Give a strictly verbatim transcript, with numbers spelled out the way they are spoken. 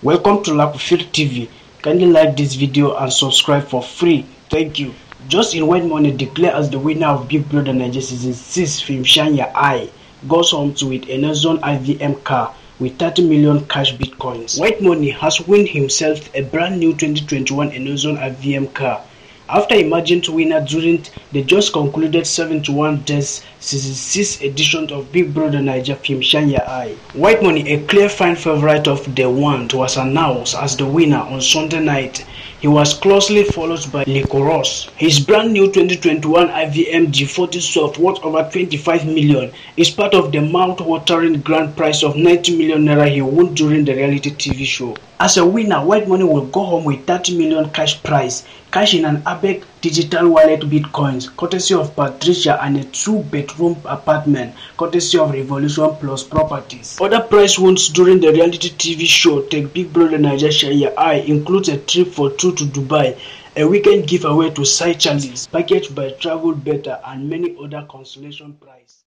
Welcome to Lakufir T V. Kindly like this video and subscribe for free. Thank you. Just in White Money declared as the winner of Big Brother Naija Season six film Shine Your Eye goes home to with a Nexon I V M car with thirty million cash bitcoins. White Money has won himself a brand new twenty twenty-one Nexon I V M car after emerging to winner during the just concluded seventy-one days Season six edition of Big Brother Naija film Shine Your Eye. White Money, a clear fan favorite of the one, was announced as the winner on Sunday night. He was closely followed by Lycoros. His brand new twenty twenty-one I V M G forty Soft worth over twenty-five million is part of the mouth-watering grand prize of ninety million naira he won during the reality T V show. As a winner, White Money will go home with thirty million cash prize, cash in an Abeg digital wallet bitcoins, courtesy of Patricia, and a two-bedroom apartment, courtesy of Revolution Plus Properties. Other prize wins during the reality T V show Take Big Brother Naija Shine Your Eye includes a trip for two to Dubai, a weekend giveaway to Seychelles, packaged by Travel Better, and many other consolation prizes.